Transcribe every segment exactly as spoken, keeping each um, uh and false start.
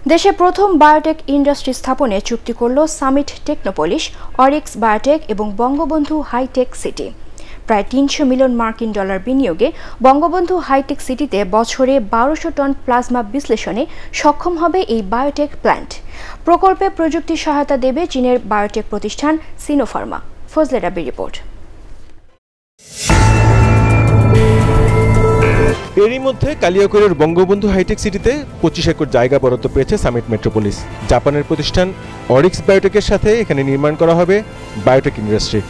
দেশে প্রথম biotech industry স্থাপনে চুক্তি করল সামিট টেকনোপলিস, অরিক্স বায়োটেক এবং বঙ্গবন্ধু হাইটেক সিটি। প্রায় তিনশো মিলিয়ন মার্কিন ডলার বিনিয়োগে বঙ্গবন্ধু হাইটেক সিটিতে বছরে বারোশো টন প্লাজমা বিশ্লেষণে সক্ষম হবে এই বায়োটেক প্ল্যান্ট। প্রকল্পে প্রযুক্তি সহায়তা দেবে চীনের বায়োটেক প্রতিষ্ঠান সিনোফার্মা। ফজলে রাব্বির রিপোর্ট। এরই মধ্যে কালিয়াকৈরের বঙ্গবন্ধু হাইটেক সিটিতে পঁচিশ একর জায়গা বরাদ্দ পেয়েছে সামিট মেট্রোপলিস। জাপানের প্রতিষ্ঠান অরিক্স বায়োটেকের সাথে এখানে নির্মাণ করা হবে বায়োটেক ইন্ডাস্ট্রি।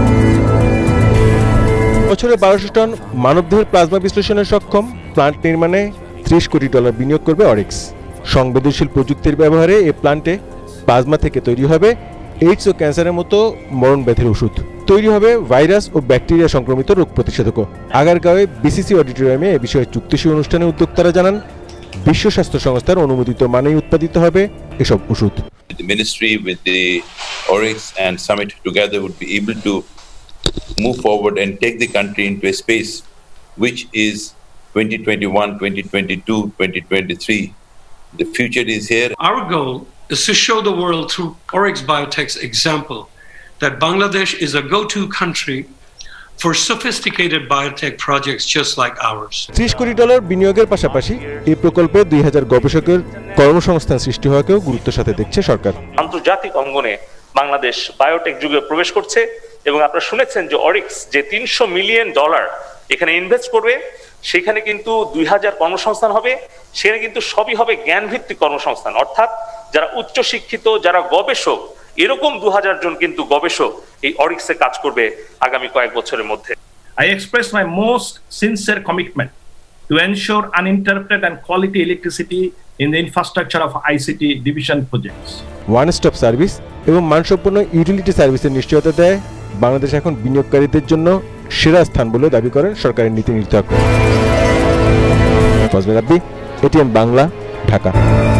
বছরে বারোশো টন মানবদেহের প্লাজমা বিশ্লেষণে সক্ষম প্লান্ট নির্মাণে ত্রিশ কোটি ডলার বিনিয়োগ করবে অরিক্স। সংবেদনশীল প্রযুক্তির ব্যবহারে এই প্লান্টে প্লাজমা থেকে তৈরি হবে এইডস ও ক্যান্সারের মতো মরণ ব্যাধির ওষুধ। তৈরি হবে ভাইরাস ও ব্যাকটেরিয়া সংক্রমিত রোগ প্রতিষেধকও। আগারগাঁওয়ে বিসিসি অডিটোরিয়ামে এ বিষয়ে চুক্তিসই অনুষ্ঠানে উদ্যোক্তারা জানান, বিশ্ব স্বাস্থ্য সংস্থার অনুমোদিত মানেই উৎপাদিত হবে এসব ওষুধ। The ministry with the Orix and Summit together would be able to move forward and take the country into a space which is twenty twenty-one, twenty twenty-two, twenty twenty-three. The future is here. Our goal is to show the world through Orix Biotech's example that Bangladesh is a go-to country for sophisticated biotech projects just like ours. ত্রিশ কোটি dollar বিনিয়োগের পাশাপাশি এই প্রকল্পে দুই হাজার গবেষকের কর্মসংস্থান সৃষ্টি হওয়াকেও গুরুত্বের সাথে দেখছে সরকার। আন্তর্জাতিক অঙ্গনে বাংলাদেশ বায়োটেক যুগে প্রবেশ করছে এবং আপনারা শুনেছেন যে অরিক্স যে তিনশো মিলিয়ন ডলার এখানে ইনভেস্ট করবে, সেখানে কিন্তু দুই হাজার কর্মসংস্থান হবে। সেখানে কিন্তু সবই হবে জ্ঞান ভিত্তিক কর্মসংস্থান, অর্থাৎ যারা উচ্চ শিক্ষিত, যারা গবেষক, এরকম দু হাজার জন কিন্তু গবেষক এই অরিক্সে কাজ করবে আগামী কয়েক বছরের মধ্যে। I express my most sincere commitment to ensure uninterrupted and quality electricity in the infrastructure of I C T division projects. One stop service এবং মানসম্পন্ন ইউটিলিটি সার্ভিসের নিশ্চয়তা দেয় বাংলাদেশ এখন বিনিয়োগকারীদের জন্য সেরা স্থান বলে দাবি করেন সরকারের নীতি নির্ধারক। ফজলে রাব্বি, এটিএন বাংলা, ঢাকা।